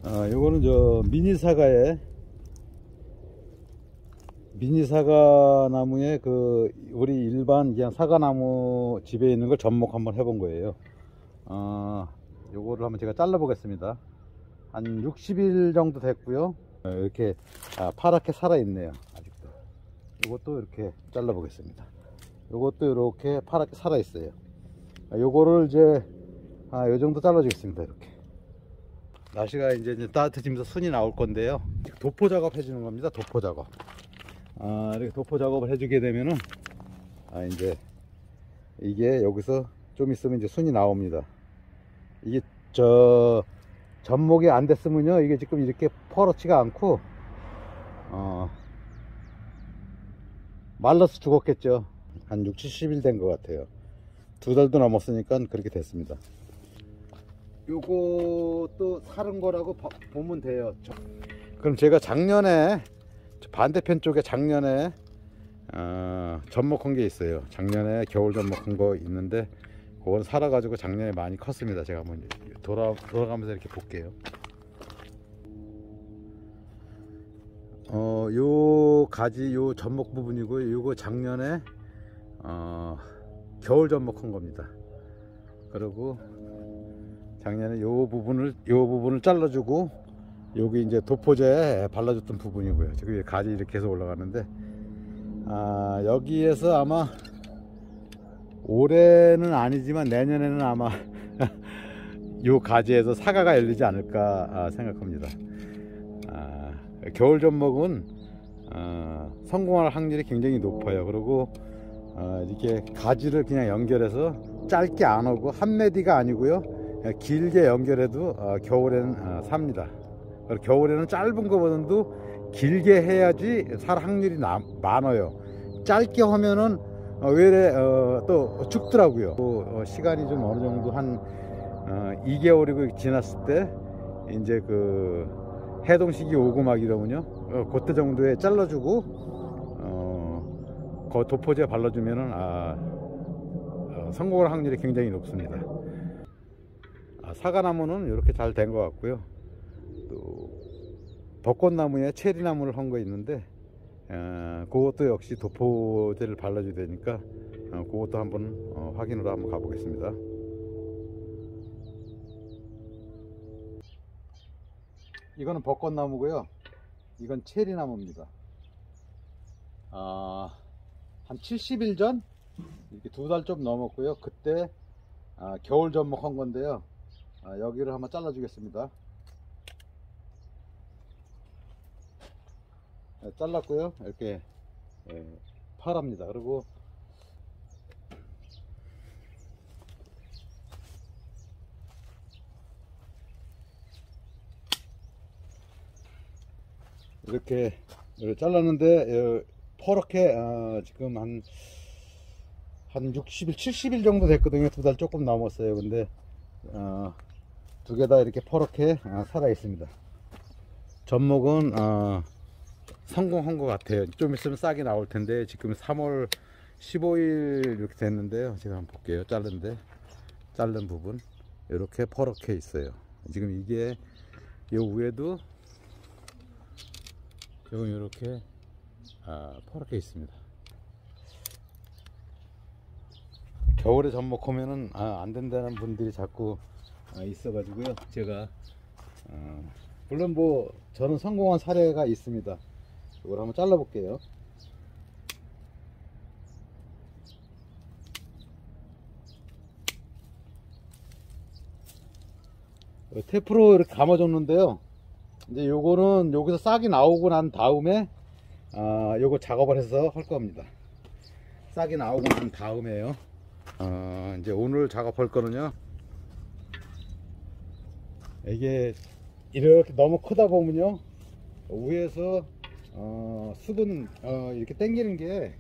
요거는 저 미니 사과나무에 그 우리 일반 그냥 사과나무 집에 있는 걸 접목 한번 해본 거예요. 요거를 한번 제가 잘라 보겠습니다. 한 60일 정도 됐고요. 이렇게 파랗게 살아 있네요. 아직도. 요것도 이렇게 잘라 보겠습니다. 요것도 이렇게 파랗게 살아 있어요. 요거를 이제 요 정도 잘라 주겠습니다. 이렇게. 날씨가 이제 따뜻해지면서 순이 나올 건데요. 도포 작업 해주는 겁니다. 도포 작업. 이렇게 도포 작업을 해주게 되면은 이제 이게 여기서 좀 있으면 이제 순이 나옵니다. 이게 접목이 안 됐으면요, 이게 지금 이렇게 퍼렇지가 않고 말라서 죽었겠죠. 한 60, 70일 된 것 같아요. 2달도 넘었으니까 그렇게 됐습니다. 요것도 사른 거라고 보면 돼요. 그럼 제가 작년에 반대편 쪽에 작년에 접목한 게 있어요. 작년에 겨울 접목한 거 있는데 그건 살아 가지고 작년에 많이 컸습니다. 제가 한번 돌아가면서 이렇게 볼게요. 요 가지 요 접목 부분이고요. 요거 작년에 겨울 접목한 겁니다. 그리고 작년에 요 부분을 잘라주고 여기 이제 도포제에 발라줬던 부분이고요. 지금 가지 이렇게 해서 올라가는데 여기에서 아마 올해는 아니지만 내년에는 아마 요 가지에서 사과가 열리지 않을까 생각합니다. 겨울 접목은 성공할 확률이 굉장히 높아요. 그리고 이렇게 가지를 그냥 연결해서 짧게 안 오고 한 메디가 아니고요, 길게 연결해도 겨울에는 삽니다. 겨울에는 짧은 거보다도 길게 해야지 살 확률이 많아요. 짧게 하면은 외래 또 죽더라고요. 시간이 좀 어느 정도 한 2개월이고 지났을 때 이제 그 해동식이 오고 막 이러면요, 그때 정도에 잘라주고 그 도포제 발라주면은 성공할 확률이 굉장히 높습니다. 사과나무는 이렇게 잘 된 것 같고요. 또 벚꽃나무에 체리나무를 한 거 있는데 그것도 역시 도포제를 발라줘야 되니까 그것도 한번 확인으로 한번 가보겠습니다. 이거는 벚꽃나무고요. 이건 체리나무입니다. 한 70일 전 이렇게 2달 좀 넘었고요. 그때 겨울 접목한 건데요. 여기를 한번 잘라 주겠습니다. 잘랐고요. 이렇게 파랍니다. 그리고 이렇게 잘랐는데 퍼렇게 지금 한 60일 70일 정도 됐거든요. 2달 조금 넘었어요. 근데 두 개 다 이렇게 퍼렇게 살아 있습니다. 접목은 성공한 것 같아요. 좀 있으면 싹이 나올 텐데 지금 3월 15일 이렇게 됐는데요. 제가 한번 볼게요. 자른 부분 이렇게 퍼렇게 있어요. 지금 이게 요 위에도 지금 이렇게 퍼렇게 있습니다. 겨울에 접목하면은 안 된다는 분들이 자꾸 있어 가지고요. 제가 물론 뭐 저는 성공한 사례가 있습니다. 이걸 한번 잘라 볼게요. 테프로 이렇게 감아줬는데요. 이제 요거는 여기서 싹이 나오고 난 다음에 요거 작업을 해서 할 겁니다. 싹이 나오고 난 다음에요. 이제 오늘 작업할 거는요, 이게 이렇게 너무 크다 보면요, 위에서 수분 이렇게 당기는 게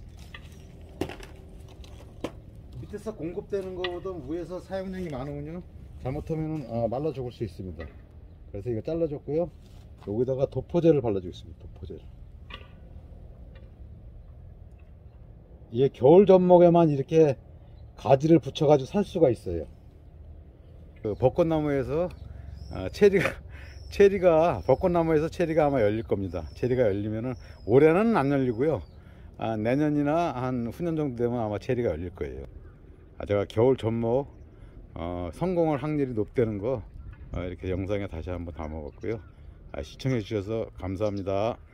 밑에서 공급되는 것보다 위에서 사용량이 많으면요, 잘못하면 말라 죽을 수 있습니다. 그래서 이거 잘라줬고요. 여기다가 도포제를 발라주겠습니다. 도포제를. 이게 겨울 접목에만 이렇게 가지를 붙여가지고 살 수가 있어요. 그 벚꽃나무에서 체리가 벚꽃나무에서 체리가 아마 열릴 겁니다. 체리가 열리면은 올해는 안 열리고요. 내년이나 한 후년 정도 되면 아마 체리가 열릴 거예요. 제가 겨울 전목 성공할 확률이 높다는 거 이렇게 영상에 다시 한번 담아봤고요. 시청해 주셔서 감사합니다.